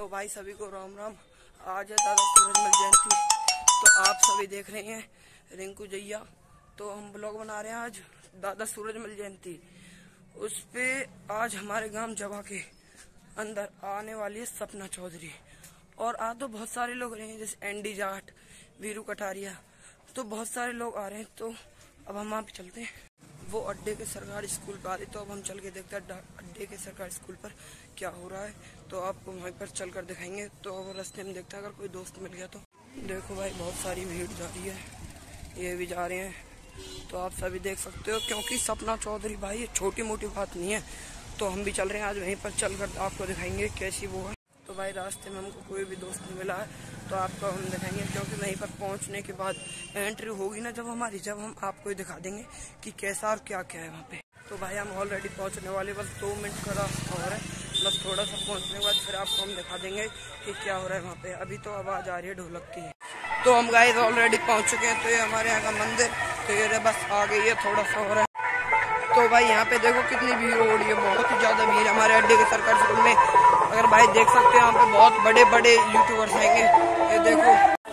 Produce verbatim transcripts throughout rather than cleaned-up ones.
तो भाई सभी को राम राम। आज है दादा सूरजमल जयंती, तो आप सभी देख रहे हैं रिंकू जैया। तो हम ब्लॉग बना रहे हैं आज दादा सूरजमल जयंती। उस पे आज हमारे गांव जवा के अंदर आने वाली है सपना चौधरी, और आज तो बहुत सारे लोग रहे हैं, जैसे एंडी जाट, वीरू कटारिया, तो बहुत सारे लोग आ रहे हैं। तो अब हम वहाँ पे चलते हैं। वो अड्डे के सरकारी स्कूल पर आ रही, तो अब हम चल के देखते हैं अड्डे के सरकारी स्कूल पर क्या हो रहा है। तो आपको वहीं पर चल कर दिखाएंगे। तो अब रास्ते में देखते हैं अगर कोई दोस्त मिल गया तो। देखो भाई बहुत सारी भीड़ जा रही है, ये भी जा रहे हैं, तो आप सभी देख सकते हो। क्योंकि सपना चौधरी भाई ये छोटी मोटी बात नहीं है, तो हम भी चल रहे हैं आज वहीं पर चल कर आपको दिखाएंगे कैसी वो है। तो भाई रास्ते में हमको कोई भी दोस्त नहीं मिला है, तो आपको हम दिखाएंगे। क्योंकि वहीं पर पहुंचने के बाद एंट्री होगी ना जब हमारी, जब हम आपको दिखा देंगे कि कैसा और क्या क्या है वहाँ पे। तो भाई हम ऑलरेडी पहुंचने वाले, बस दो मिनट का रास्ता हो रहा है, बस थोड़ा सा पहुंचने के बाद फिर आपको हम दिखा देंगे कि क्या हो रहा है वहाँ पे। अभी तो आवाज़ आ रही है ढोलक की। तो हम गाइस ऑलरेडी पहुँच चुके हैं। तो ये हमारे यहाँ का मंदिर, तो ये बस आ गई है, थोड़ा सा हो रहा है। तो भाई यहाँ पे देखो कितनी भीड़ हो रही है, बहुत ही ज़्यादा भीड़ हमारे अड्डे के सरकारी स्कूल में। अगर भाई देख सकते हैं यहाँ पे बहुत बड़े बड़े यूट्यूबर्स आएंगे, ये देखो।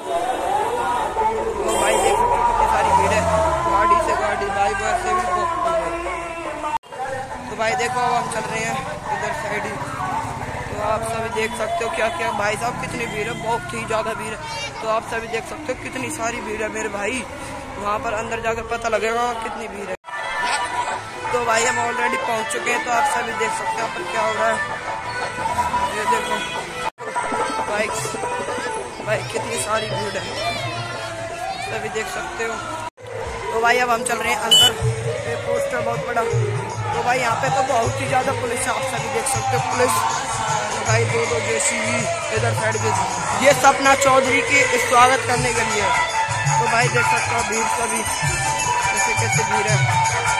तो भाई देख सकते हो कितनी सारी भीड़ है, गाड़ी से गाड़ी, बाइक से भी बहुत भीड़ है। तो भाई देखो अब हम चल रहे हैं इधर साइड ही, तो आप सभी देख सकते हो क्या क्या भाई साहब कितनी भीड़ है, बहुत ही ज़्यादा भीड़ है। तो आप सभी देख सकते हो कितनी सारी भीड़ है मेरे भाई, वहाँ पर अंदर जाकर पता लगेगा कितनी भीड़ है। तो भाई हम ऑलरेडी पहुँच चुके हैं, तो आप सभी देख सकते हो पर क्या हो रहा है, ये देखो बाइक्स, भाई कितनी सारी भीड़ है, सभी देख सकते हो। तो भाई अब हम चल रहे हैं अंदर, ये पोस्टर बहुत बड़ा। तो भाई यहाँ पे तो बहुत ही ज़्यादा पुलिस है, आप सभी देख सकते हो पुलिस भाई, दो दो जैसी इधर साइड पे। ये सपना चौधरी के स्वागत करने के लिए। तो भाई देख सकते हो भीड़ सभी कैसे कैसे भीड़ है।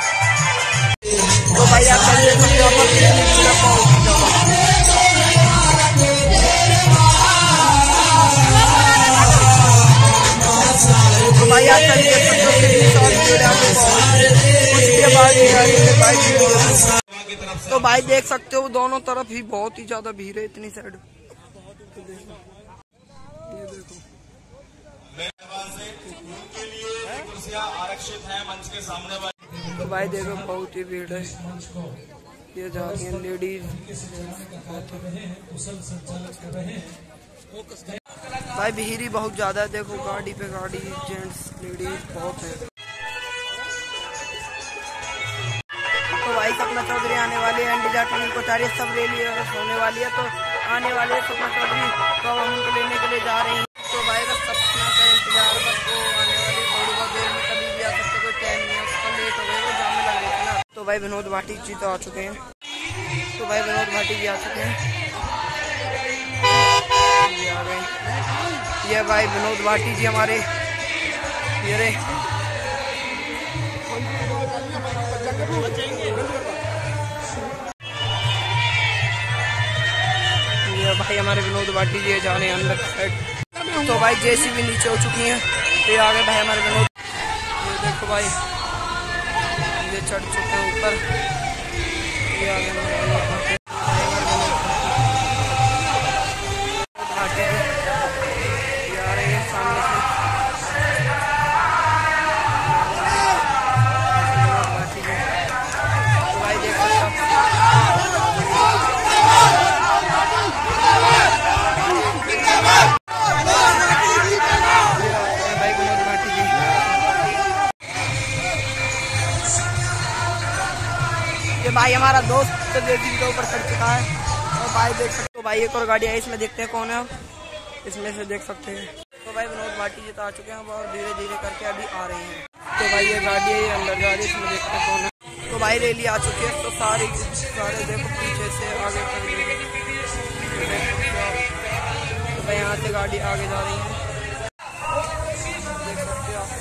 तो भाई आप सभी देख सकते हो बहुत ही ज़्यादा। तो भाई आप सभी देख सकते हो कितनी सारी भीड़ है। तो भाई देख सकते हो दोनों तरफ ही बहुत ही ज्यादा भीड़ है, इतनी साइड। तो देखो ये देखो आरक्षित है मंच के सामने। तो भाई देखो बहुत ही भीड़ है, ये जा रही है लेडीज। भाई भीड़ ही बहुत ज्यादा है, देखो गाड़ी पे गाड़ी, जेंट्स लेडीज बहुत है। तो भाई सपना चौधरी आने वाली है, एंडी जाट को तारीख सब ले लिए होने वाली है, तो आने वाले सपना चौधरी, तो हम उनको लेने के लिए जा रहे हैं। तो भाई बस सपना का इंतजार, बस वो आने वाली थोड़ी बहुत देर में, कभी भी आ सकते, कोई टाइम नहीं है उसका, लेट हो गया जाम में लग गया था ना। तो भाई विनोद भाटी जी तो आ चुके हैं, तो भाई विनोद भाटी जी आ चुके हैं, ये आ गए। ये भाई विनोद भाटी जी हमारे, ये रे ये भाई हमारे विनोद भाटी जी जा रहे हैं अंदर साइड। तो भाई जैसी भी नीचे हो चुकी हैं, तो ये आ गए भाई हमारे विनोद। ये देखो भाई ये चढ़ चुके हैं ऊपर, ये आ गए भाटी जी, ये आ रहे हैं सामने से। ये भाई हमारा दोस्त तो गेटिंग के ऊपर चढ़ चुका है, और भाई देख सकते हो भाई एक और गाड़ी है, इसमें देखते हैं कौन है, अब इसमें से देख सकते हैं। तो भाई विनोद भाटी जी तो आ चुके हैं और धीरे धीरे करके अभी आ रहे हैं। तो भाई ये गाड़ी है, ये अंदर जा रही है, इसमें देखते हैं कौन है। तो भाई रैली आ चुकी है, तो सारी सारे देखो पीछे से आगे तक, तो भाई यहाँ से गाड़ी आगे जा रही है, देख सकते हो आप।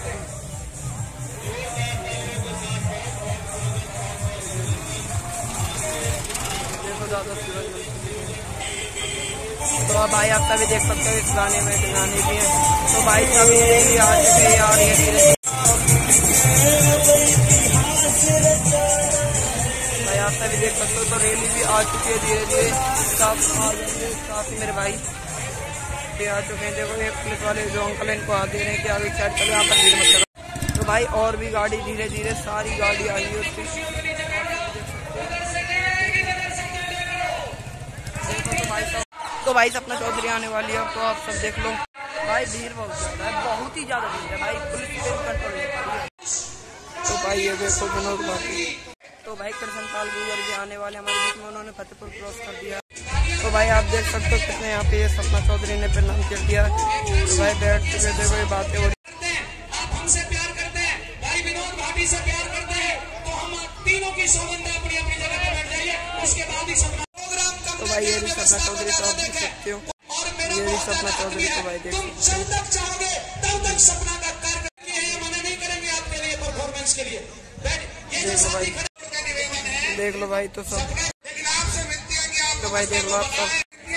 तो भाई आप सभी देख सकते हो इस गाने में गाने भी हैं। तो भाई सभी रैली आ चुके हैं, आ रही है धीरे। भाई आप सभी देख सकते हो, तो रैली भी आ चुकी है धीरे धीरे, सब आ काफी मेरे भाई ये आ चुके हैं। देखो एक पुलिस वाले जो अंकल इनको आ दे रहे हैं कि आगे साइड चलो, यहाँ पर भीड़ मत करो। तो भाई और भी गाड़ी धीरे धीरे सारी गाड़ी आई है उसकी। तो भाई साहब तो भाई सपना चौधरी आने वाली है अब, तो आप सब देख लो। भाई भीड़ बहुत ज्यादा है, बहुत ही ज्यादा भीड़ है भाई, पुलिस कंट्रोल नहीं कर रही है। तो भाई ये देखो विनोद बाकी। तो भाई कृष्ण पाल गुजर भी आने वाले हमारे बीच में, उन्होंने फतेहपुर क्रॉस कर दिया। तो भाई आप देख सकते हो कितने यहाँ पे ये सपना चौधरी ने प्रणाम कर दिया। तो भाई बैठ चुके देखो ये बातें हो रही। आप हमसे प्यार करते हैं, भाई विनोद भाभी से प्यार करते हैं, तो हम तीनों की सौगंध अपनी अपनी जगह पे बैठ जाइए। उसके बाद ही सपना प्रोग्राम। तो भाई ये भी सपना चौधरी तो आप देख सकते हो, ये भी सपना चौधरी को भाई देख सकते हो। जब तक चाहोगे तब तक सपना का कार्य मना नहीं करेंगे आपके लिए परफॉर्मेंस के लिए। देखो भाई देख लो भाई तो सब, लेकिन आपसे विनती है कि आप तो भाई देख लो आप सब।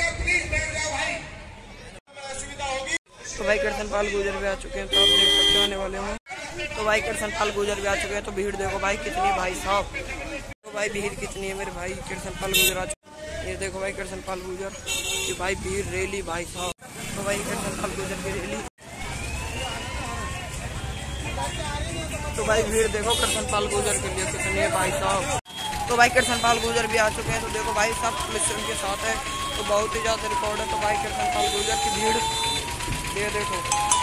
तो भाई कृष्ण पाल गुजर भी आ चुके हैं, तो आप देख सकते हो आने वाले हैं। तो भाई कृष्ण पाल गुजर भी आ चुके हैं, तो भीड़ देखो भाई कितनी भाई साहब। तो भाई भीड़ कितनी है मेरे भाई, कृष्ण पाल गुजर आ चुके हैं। ये देखो भाई कृष्ण पाल गुजर कि भाई भीड़ रैली भाई साहब। तो भाई कृष्ण पाल गुजर की रैली। तो भाई भीड़ देखो कृष्ण पाल गुजर के लिए कितनी है भाई साहब। तो भाई कृष्ण पाल गुजर भी आ चुके हैं, तो देखो भाई सब पुलिस उनके साथ है, तो बहुत ही ज्यादा रिकॉर्ड है। तो भाई कृष्ण पाल गुजर की भीड़ ये देखो।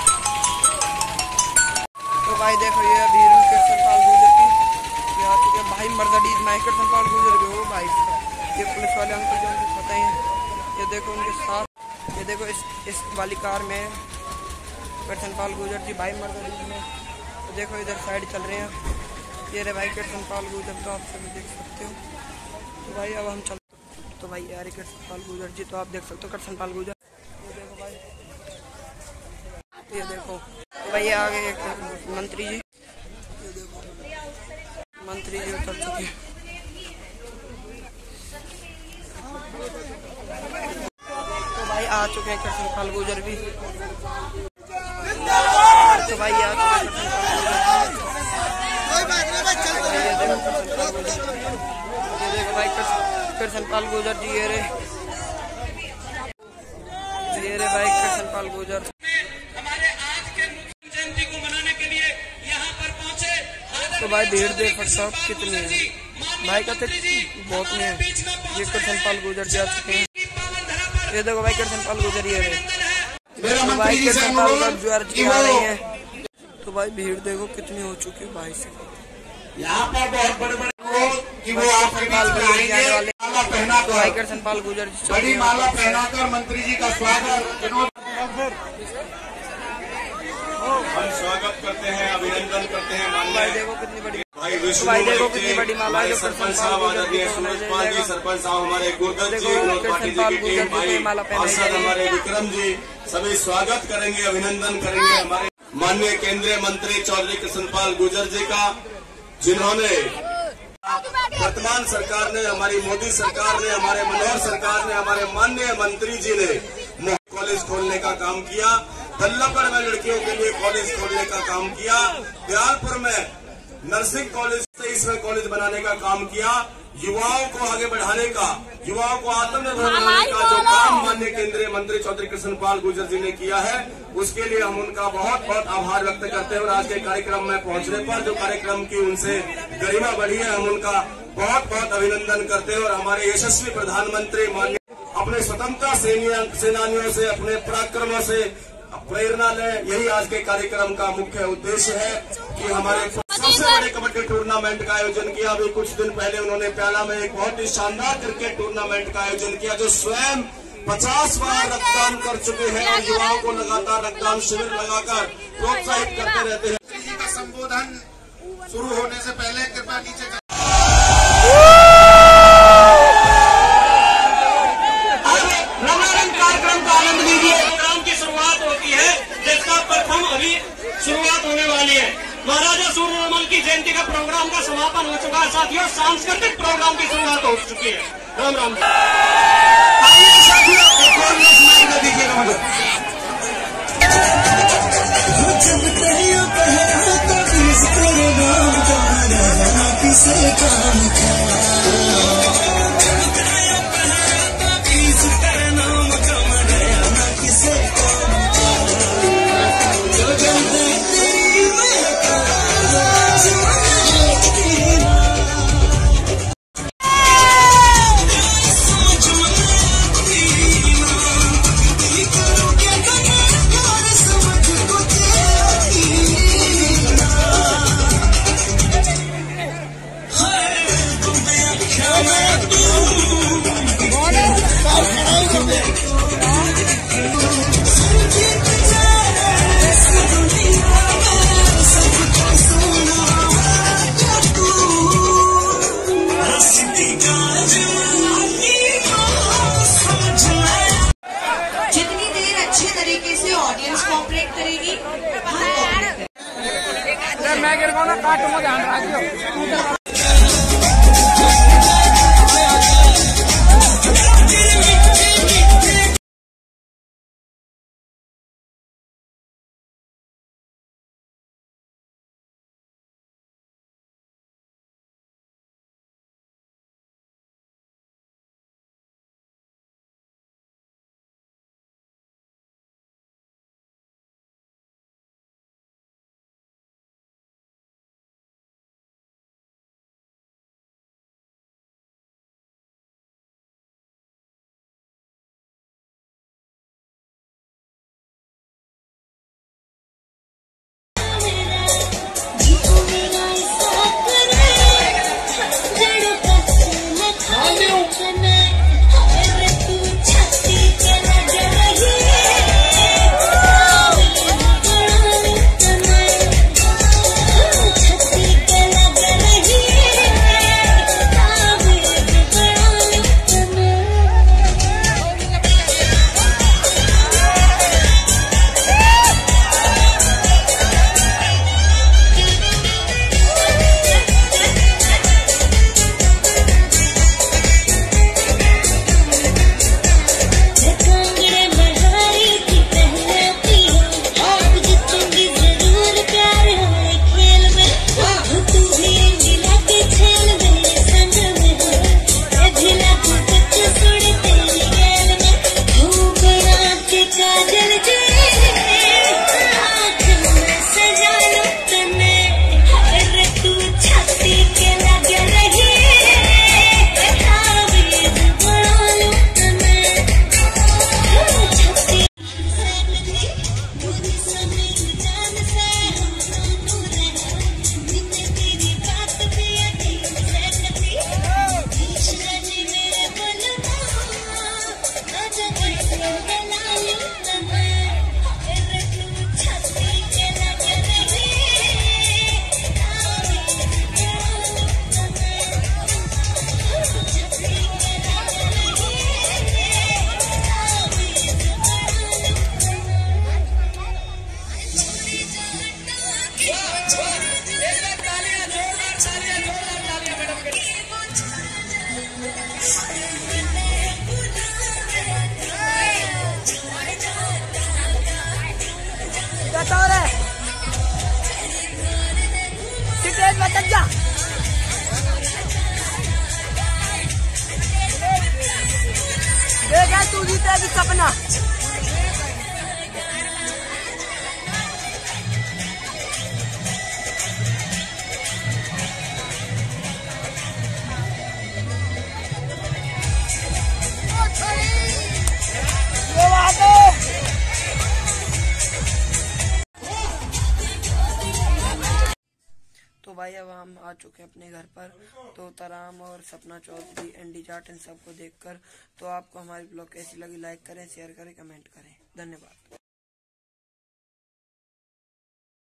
तो भाई देखो ये भीड़ कृष्ण पाल गुजर की ये आ चुके हैं भाई। मर्सिडीज में कृष्ण पाल गुजर भी हो भाई, ये पुलिस वाले अंकल जो उनको पता है। ये देखो उनके साथ, ये देखो इस इस वाली कार में कृष्ण पाल गुजर जी भाई मर्सिडीज में। तो देखो इधर साइड चल रहे हैं ये रे भाई कृष्ण पाल गुजर, तो आप सभी देख सकते हो। तो भाई अब हम चल, तो भाई यार कृष्ण पाल गुजर जी तो आप देख सकते हो कृष्ण पाल गुजर। ये देखो भाई ये देखो। तो भाई आगे एक मंत्री जी, ये देखो मंत्री जी उतर चुके हैं। तो भाई आ चुके हैं कृष्ण पाल गुजर भी। तो भाई आ चुके हैं कृष्ण पाल गुजर। ये देखो भाई कृष्ण पाल गुजर जी, ये रे ये रे भाई कृष्ण पाल गुजर। हमारे आज के मुख्य जयंती को मनाने के लिए यहाँ पर पहुँचे। तो भाई भीड़ देख सब कितनी है भाई, कहते बहुत नहीं है। ये कृष्ण पाल गुजर जी आ चुके हैं। ये देखो भाई कृष्ण पाल गुजर ये रे, तो भाई कृष्ण पाल गुजर जी आ रही है। तो भाई भीड़ देखो कितनी हो चुकी है भाई से। यहाँ पर बहुत बड़े बड़े लोग कि वो आपके बीच में आएंगे, माला पहनाकर भाई कृष्ण पाल गुजर जी बड़ी माला पहनाकर मंत्री जी का स्वागत। हम स्वागत करते हैं, अभिनंदन करते हैं भाई माननीय देखो कितनी बड़ी भाई विष्णु भाई देखो कितनी बड़ी माला है। हमारे सरपंच साहब आदरणीय सूरज पाल जी, सरपंच साहब हमारे गुरदत्त जी, विनोद पाटिल जी की टीम, भाई पार्षद हमारे विक्रम जी, सभी स्वागत करेंगे, अभिनंदन करेंगे हमारे माननीय केंद्रीय मंत्री चौधरी कृष्ण पाल गुजर जी का, जिन्होंने वर्तमान सरकार ने, हमारी मोदी सरकार ने, हमारे मनोहर सरकार ने, हमारे माननीय मंत्री जी ने कॉलेज खोलने का काम किया, बल्लभगढ़ में लड़कियों के लिए कॉलेज खोलने का काम किया, दयालपुर में नर्सिंग कॉलेज तेईसवें कॉलेज बनाने का काम किया, युवाओं को आगे बढ़ाने का, युवाओं को आत्मनिर्भर बनाने का जो काम माननीय केंद्रीय मंत्री चौधरी कृष्ण पाल गुजर जी ने किया है, उसके लिए हम उनका बहुत बहुत आभार व्यक्त करते हैं। और आज के कार्यक्रम में पहुंचने पर जो कार्यक्रम की उनसे गरिमा बढ़ी है, हम उनका बहुत बहुत अभिनंदन करते हैं। और हमारे यशस्वी प्रधानमंत्री माननीय अपने स्वतंत्रता सेनानियों से, अपने पराक्रमों से प्रेरणा लें, यही आज के कार्यक्रम का मुख्य उद्देश्य है कि हमारे सबसे बड़े कबड्डी टूर्नामेंट का आयोजन किया। अभी कुछ दिन पहले उन्होंने प्याला में एक बहुत ही शानदार क्रिकेट टूर्नामेंट का आयोजन किया, जो स्वयं पचास बार रक्तदान कर चुके हैं और युवाओं को लगातार रक्तदान शिविर लगाकर प्रोत्साहित करते रहते हैं। जी का संबोधन शुरू होने से पहले कृपया नीचे शुरुआत होने वाली है। महाराजा सूर्यनमल की जयंती का प्रोग्राम का समापन हो चुका है साथियों, सांस्कृतिक प्रोग्राम की शुरुआत हो चुकी है। राम राम साथियों, एक और दीजिएगा मुझे तो भाई अब हम आ चुके हैं अपने घर पर। तो तराम और सपना चौधरी एंडी जाट इन सबको देखकर तो आपको हमारी ब्लॉग कैसी लगी लाइक करें, शेयर करें, कमेंट करें। धन्यवाद।